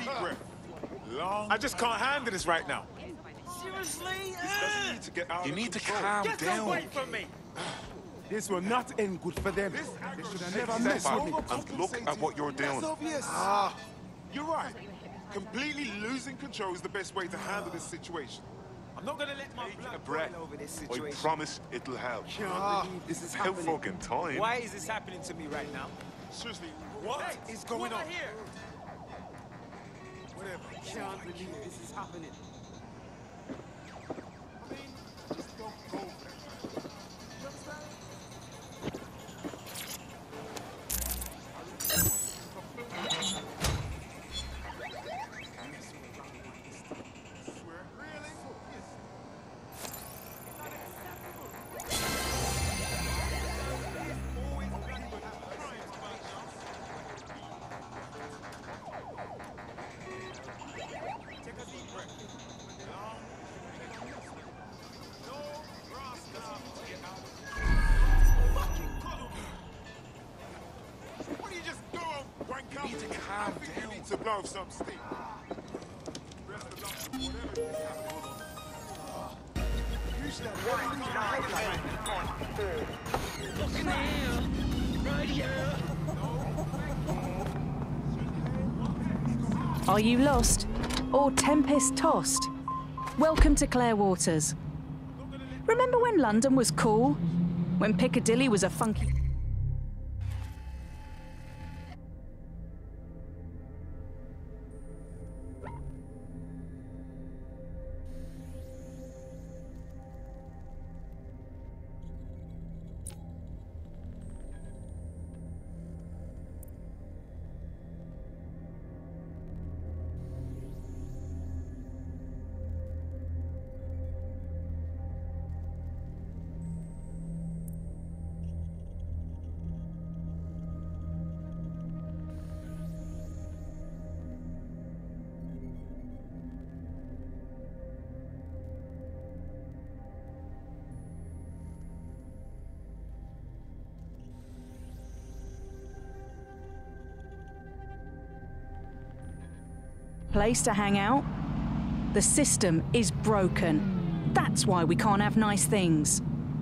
breath. Long. I just can't handle this right now. Seriously? You need to calm down. Get away from me! This will not end good for them. They should have never messed with me. And look at what you're doing. You're right. Completely losing control is the best way to handle this situation. I'm not gonna let my blood breath. boil over this I situation. promise it'll help. Can't believe this is About happening. fucking time. Why is this happening to me right now? Seriously, what is going on? Here? Whatever. Can't believe this is happening. I mean, just don't go there. You understand? Swear? Really? Take a deep breath. What are you just doing, wank out? You need to calm You down. need to blow some steam. Rest of lunch, whatever is happening. You should Are you lost or tempest tossed? Welcome to Clare Waters. Remember when London was cool? When Piccadilly was a funky... place to hang out? The system is broken. That's why we can't have nice things.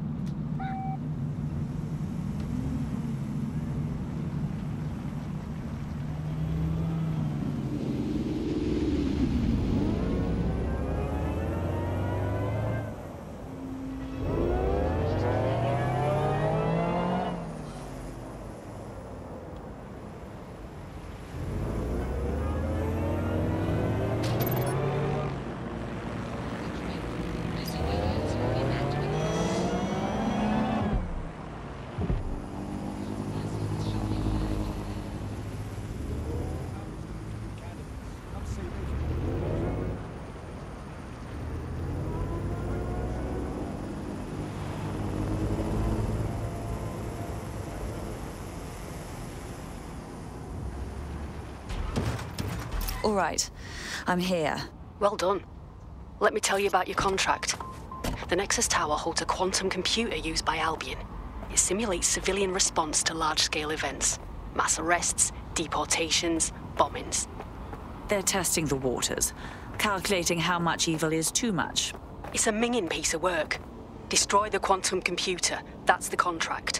All right, I'm here. Well done. Let me tell you about your contract. The Nexus Tower holds a quantum computer used by Albion. It simulates civilian response to large-scale events. Mass arrests, deportations, bombings. They're testing the waters, calculating how much evil is too much. It's a minging piece of work. Destroy the quantum computer. That's the contract.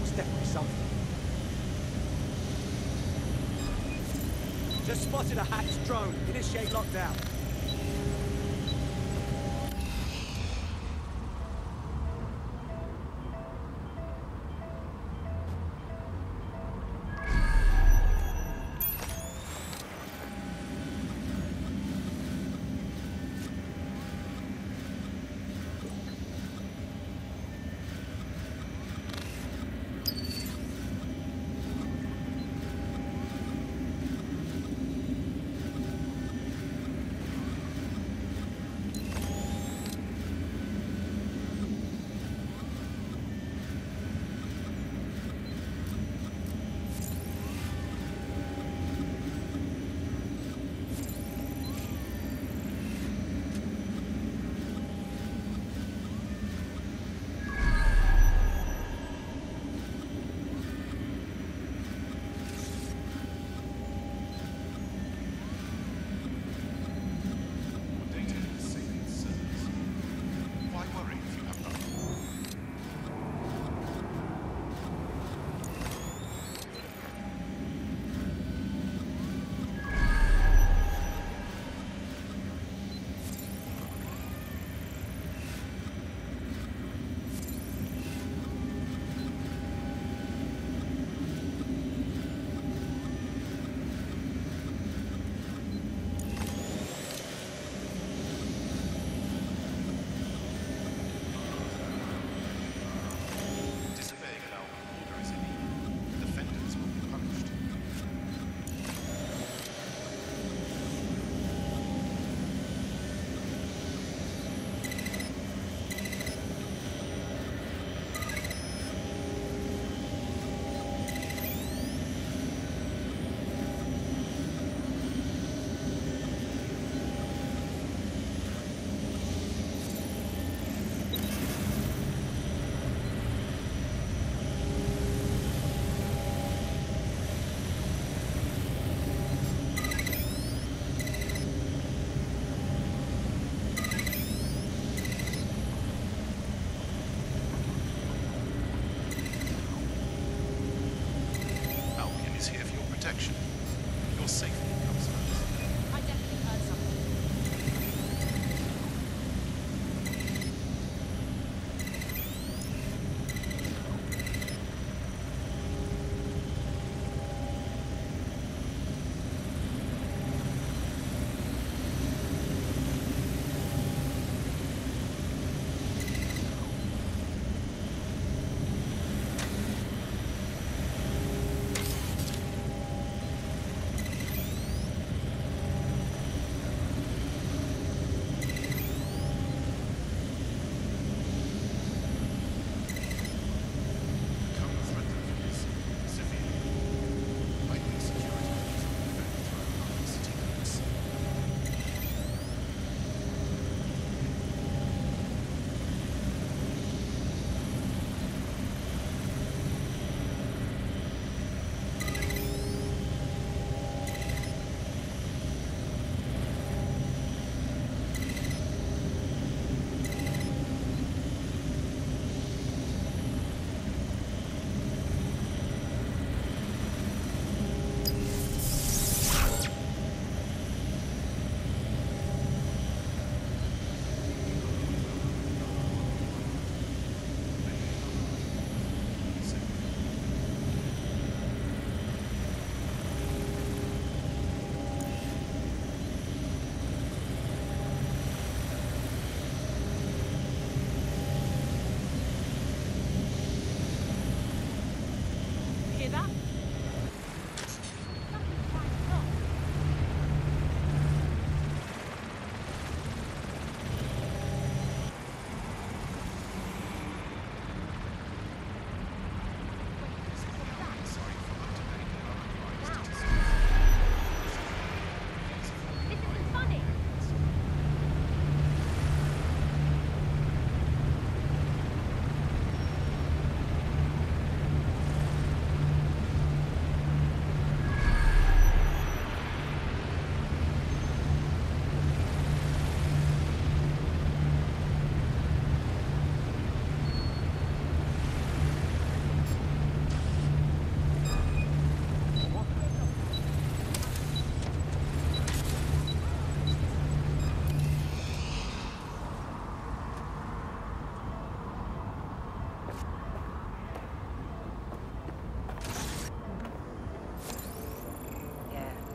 That's definitely something. Just spotted a hacked drone. Initiate lockdown. Your safety comes first. I definitely heard something.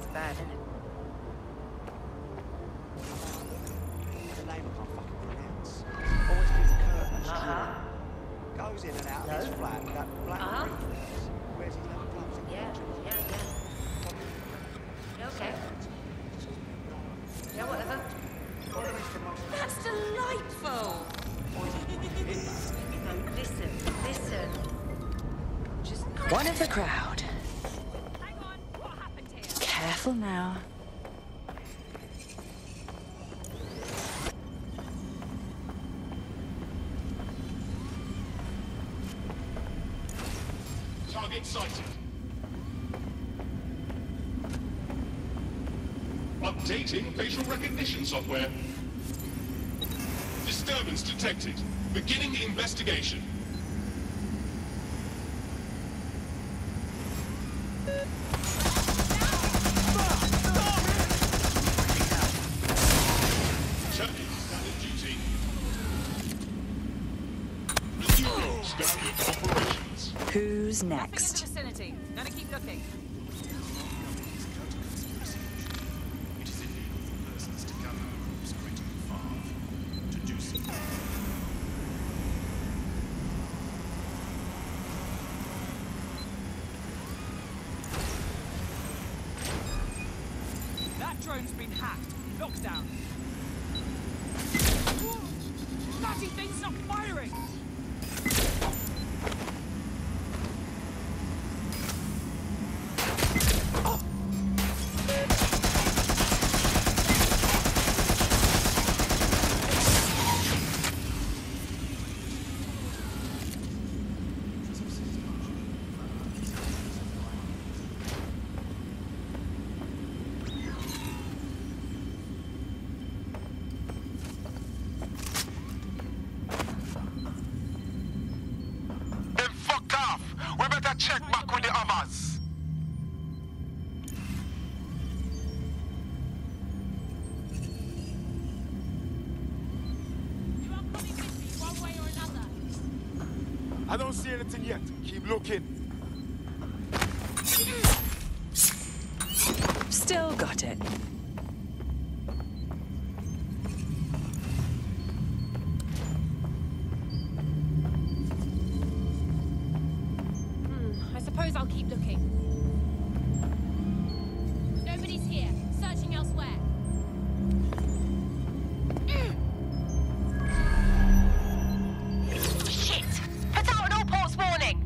bad, isn't it? The name I can't fucking pronounce. Always gives a curtain street. Goes in and out of his flat with that black reflex. Wears his leather gloves in Yeah. Okay. Yeah, whatever. That's delightful. No, listen. Just One of the crowd. Hang on, what happened here? Careful now. Target sighted. Updating facial recognition software. Disturbance detected. Beginning investigation. Charlie, standard duty. Resuming standard operations. Who's In the next? vicinity. Gonna keep looking. It is illegal for persons to gather in groups greater than 5. To do so. That drone's been hacked. Lockdown. Bloody thing's not firing! Then fuck off. We better check back with the others. You are coming with me one way or another. I don't see anything yet. Keep looking. Still got it. I suppose I'll keep looking. Nobody's here. Searching elsewhere. shit. Put out an all ports warning.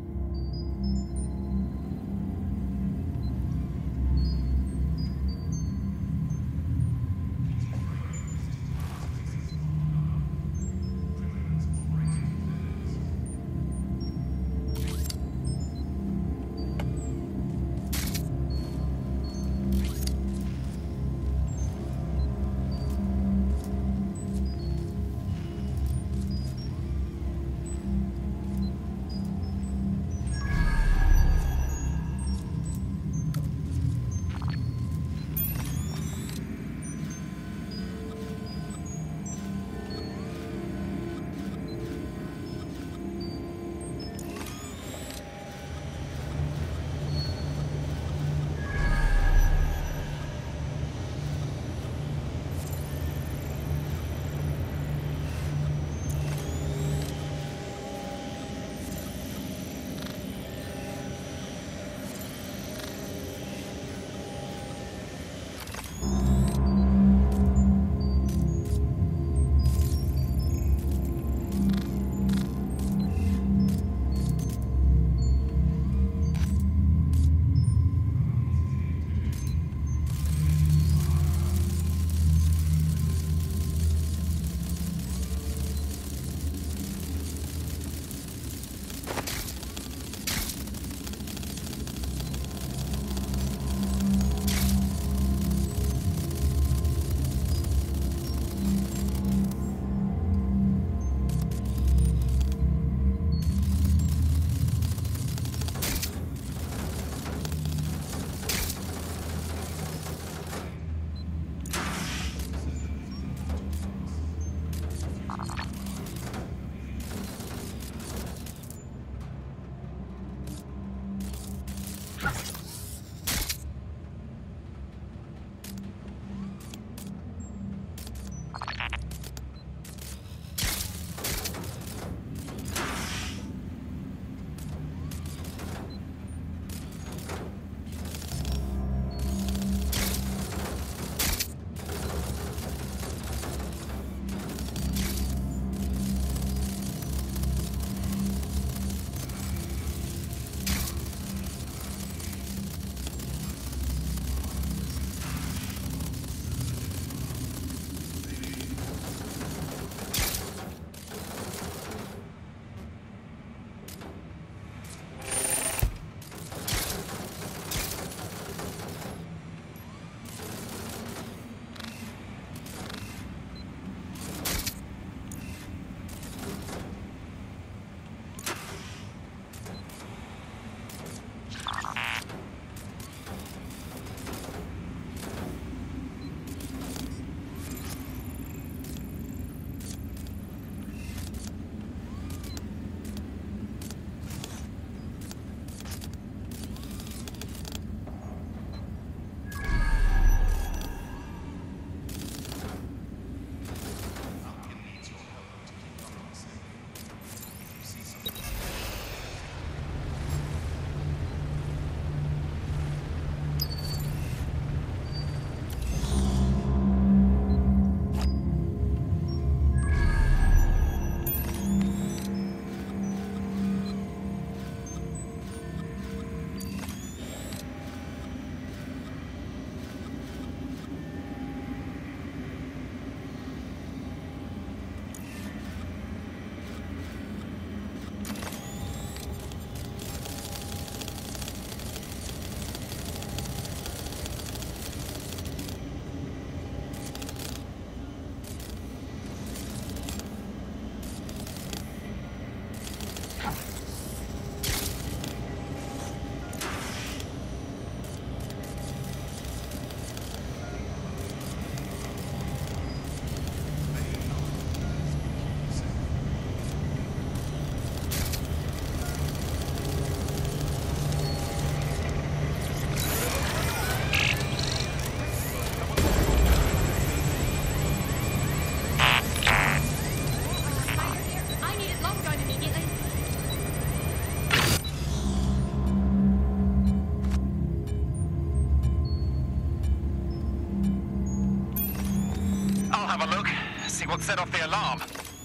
have a look, see what set off the alarm.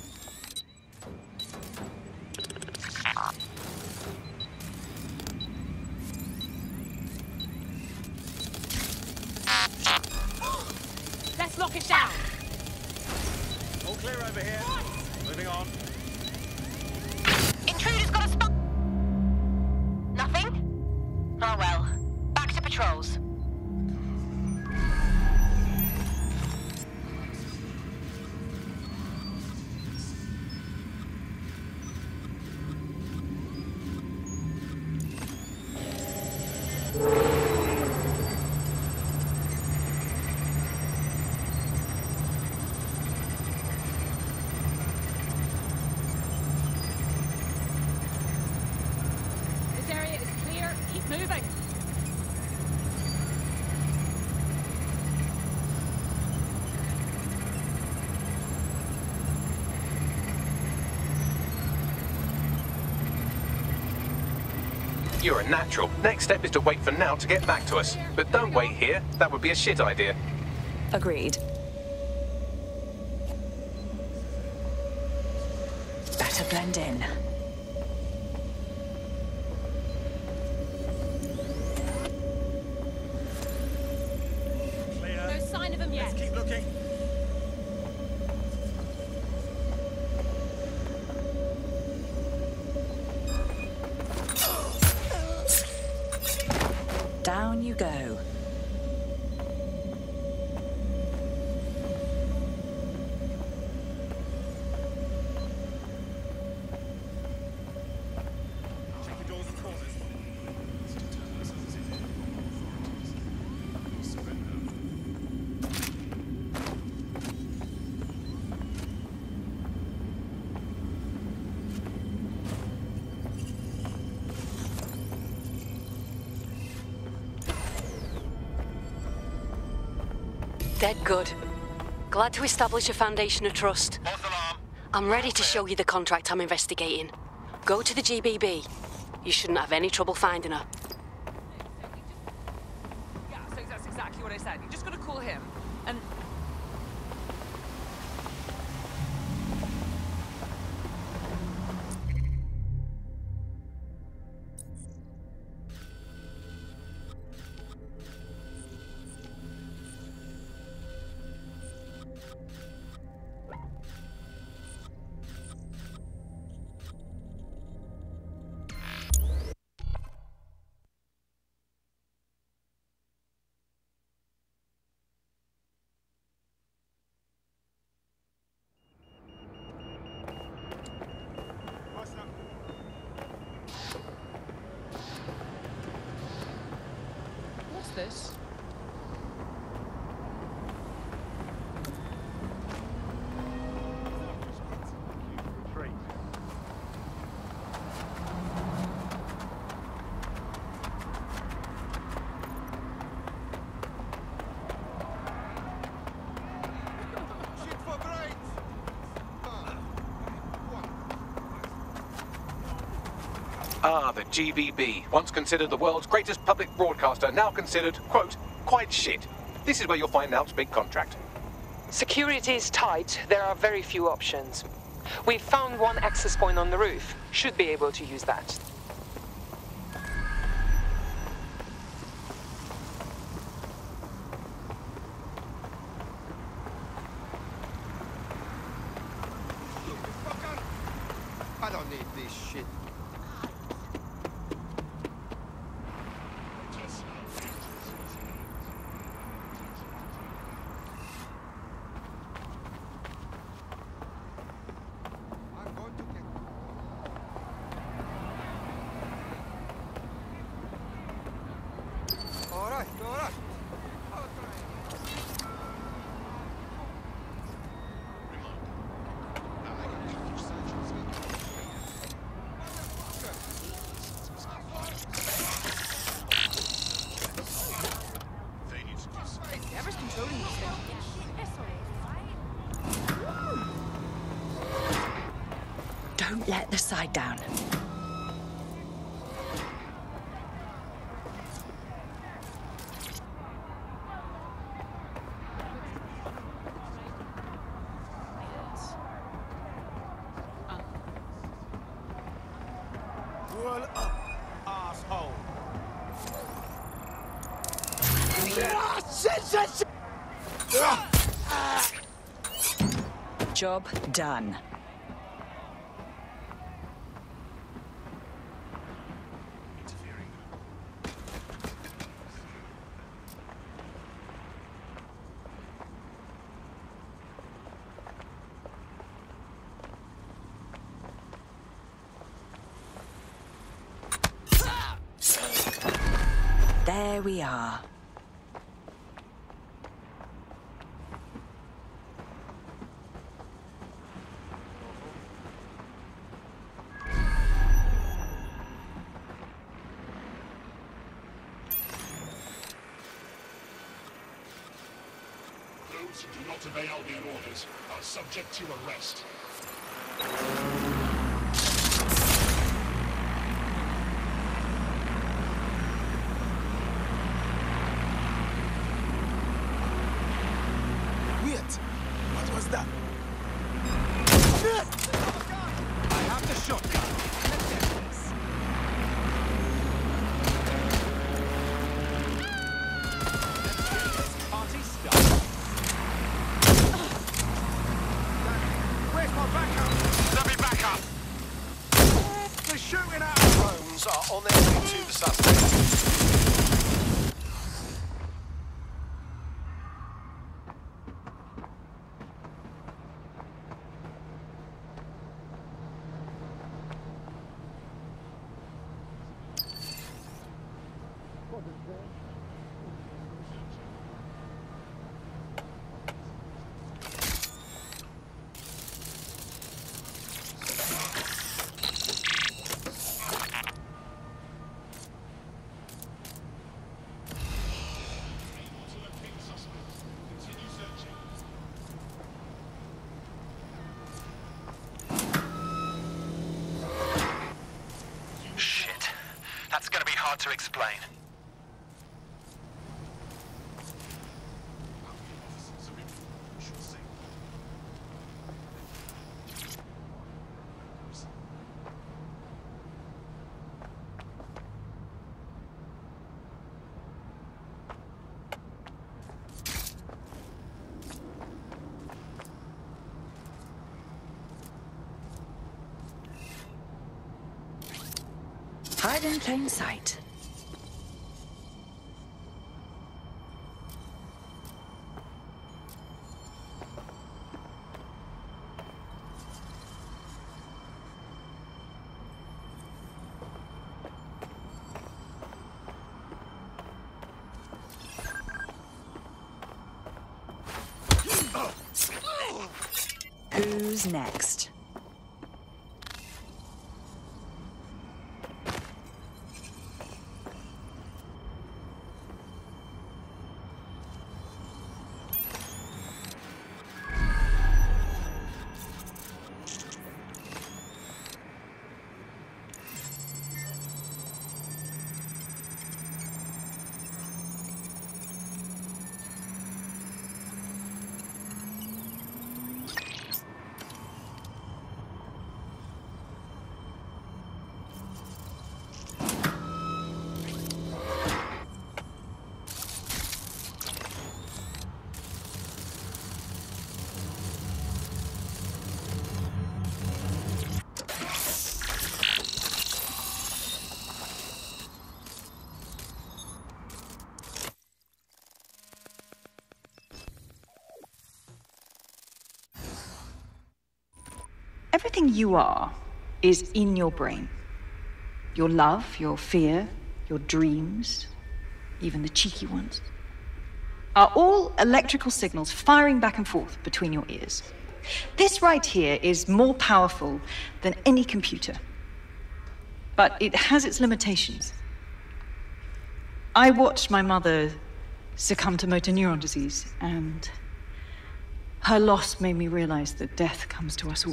Let's lock it down. All clear over here. Moving on. Intruder's got a spot. Nothing? Oh well. Back to patrols. This area is clear. Keep moving. You're a natural. Next step is to wait for Now to get back to us. But don't wait here. That would be a shit idea. Agreed. Better blend in. Clear. No sign of him yet. Let's keep looking. Down you go. Check the doors and corners. Dead good. Glad to establish a foundation of trust. False alarm. I'm ready to show you the contract I'm investigating. Go to the GBB. You shouldn't have any trouble finding her. Yeah, so that's exactly what I said. You just gotta call him, and... What's this? Shit for brains! Ah, the GBB. Once considered the world's greatest public broadcaster, now considered, quote, quite shit. This is where you'll find Nowt's big contract. Security is tight. There are very few options. We've found one access point on the roof. Should be able to use that. I don't need this shit. I'm going to get... All right, all right. I'll try. Whoever's controlling this thing. Don't let the side down. Job done. There we are. Those who do not obey Albion orders are subject to arrest. Wait, what was that? I have the shotgun. Let's test this. Party started. Where's my backup? Let me back up. They're shooting at Drones are on their way to the suspect. Shit. That's gonna be hard to explain. Hide in plain sight. Who's next? Everything you are is in your brain. Your love, your fear, your dreams, even the cheeky ones, are all electrical signals firing back and forth between your ears. This right here is more powerful than any computer, but it has its limitations. I watched my mother succumb to motor neuron disease, and her loss made me realize that death comes to us all.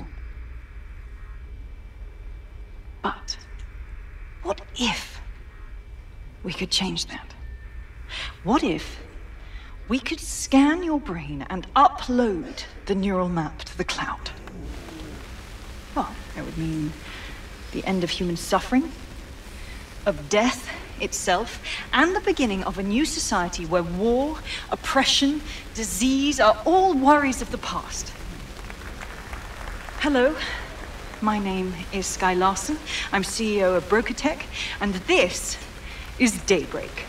But what if we could change that? What if we could scan your brain and upload the neural map to the cloud? Well, it would mean the end of human suffering, of death itself and the beginning of a new society where war, oppression, disease are all worries of the past. Hello, my name is Skye Larson. I'm CEO of BrokerTech, and this is Daybreak.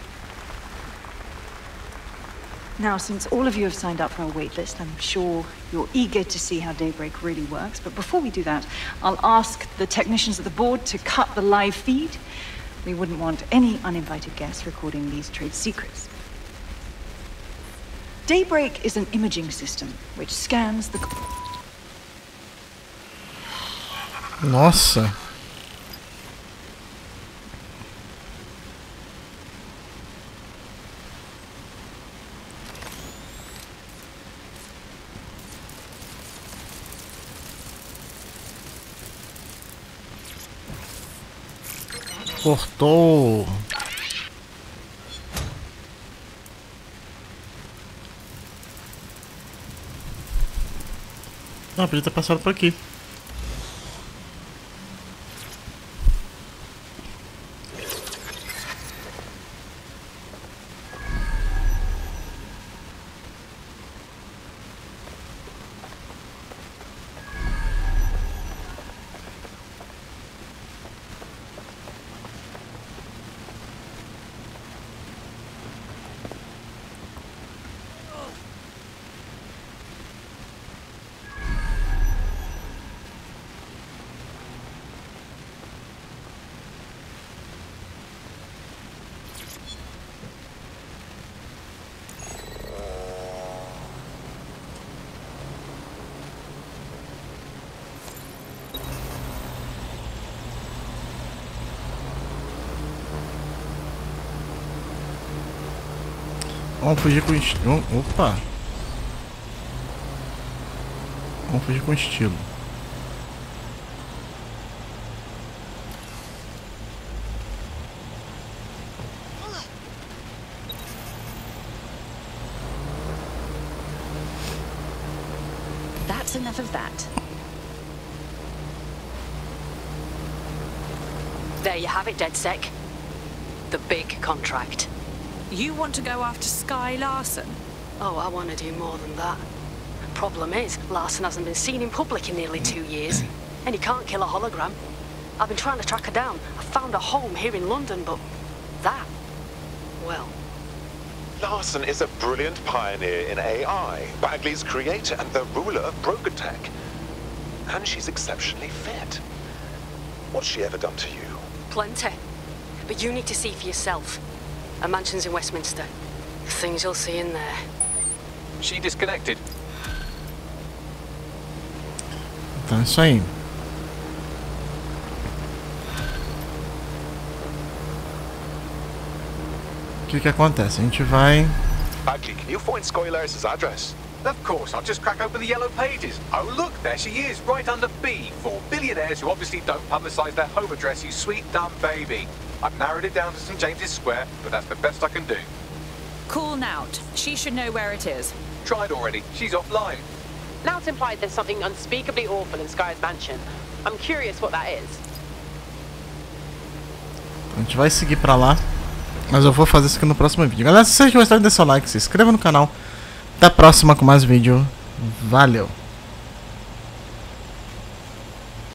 Now, since all of you have signed up for our waitlist, I'm sure you're eager to see how Daybreak really works. But before we do that, I'll ask the technicians at the board to cut the live feed. We wouldn't want any uninvited guests recording these trade secrets. Daybreak is an imaging system which scans the... Nossa. Cortou. Ah, podia ter passado por aqui. Vamos fugir com estilo. Opa! Vamos fugir com estilo. That's enough of that. There you have it, DedSec. The big contract. You want to go after Skye Larson? Oh, I want to do more than that. Problem is, Larson hasn't been seen in public in nearly 2 years, and he can't kill a hologram. I've been trying to track her down. I found a home here in London, but that, well... Larson is a brilliant pioneer in AI, Bagley's creator and the ruler of BrokerTech. And she's exceptionally fit. What's she ever done to you? Plenty. But you need to see for yourself. Her mansion's in Westminster. The things you'll see in there. She disconnected. Então é isso aí. O que acontece? A gente vai... Bagley, can you find Skye Larson's address? Of course, I'll just crack open the yellow pages. Oh look, there she is, right under B, for billionaires who obviously don't publicise their home address, you sweet dumb baby. I've narrowed it down to St James's Square, but that's the best I can do. Call Nout. She should know where it is. Tried already. She's offline. Nout implied there's something unspeakably awful in Skye's mansion. I'm curious what that is. A gente vai seguir pra lá, mas eu vou fazer isso aqui no próximo vídeo. Galera, se vocês gostaram, deixa o like, se inscreva no canal. Até a próxima com mais vídeo. Valeu!